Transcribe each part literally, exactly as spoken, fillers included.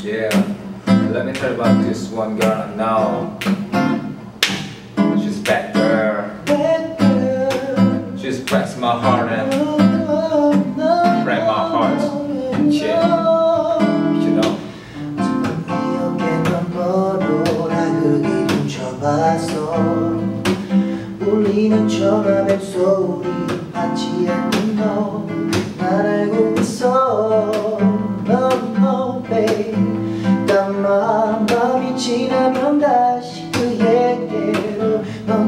Yeah, let me tell you about this one girl now. She's bad girl. She's pressed my heart and break my heart. Yeah, you know. 울리는 전화 벨소리 받지 않는 너 날 알고 있어. No, no, babe. 까만 밤이 지나면 다시 그에게로 넌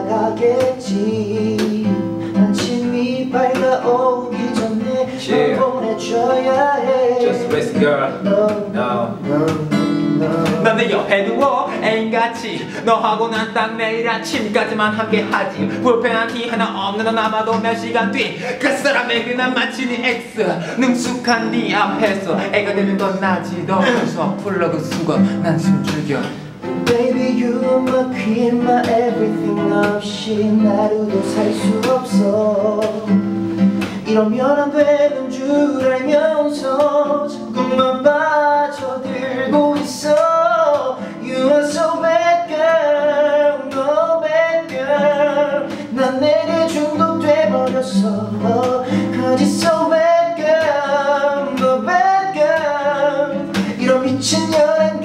돌아가겠지. 아침이 밝아오기 전에 널 보내줘야 해. Just listen girl. No, No. no, no. 난 내 옆에 누워 애인같이 너하고 난 딱 내일 아침까지만 함께하지. 불편한 티 하나 없는 넌 아마도 몇 시간 뒤 그 사람의 그날 마치 네 엑스 능숙한 네 앞에서 애가 되는 건 나지. 너 그래서 플러그 수거 난 숨죽여. Baby you are my queen, my everything. 없이 하루도 살 수 없어. 이러면 안 되는 줄 알면서 자꾸만 빠져들고 있어. You are so bad girl, no bad girl. 난 내게 중독돼버렸어. Cause you're so bad girl, no bad girl. 이런 미친년은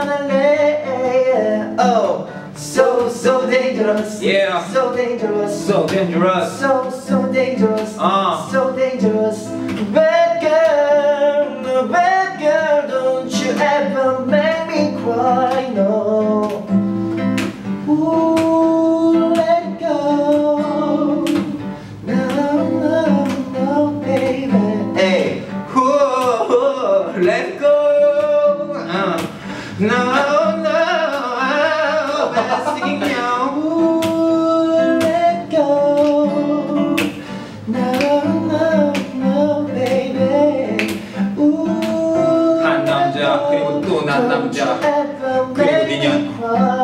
그만할래. Oh, so so dangerous. Yeah, so dangerous. So dangerous. So so dangerous. Uh. So dangerous. Bad girl, no bad girl. Don't you ever make me cry, no. Ooh, let go. No, no, no, baby. Hey, whoa, let go. Uh, no, no, I'm singing now. Ooh, let go. No, no, no, baby. Ooh, 한 남자 그리고 또 난 남자 그리고 네 년.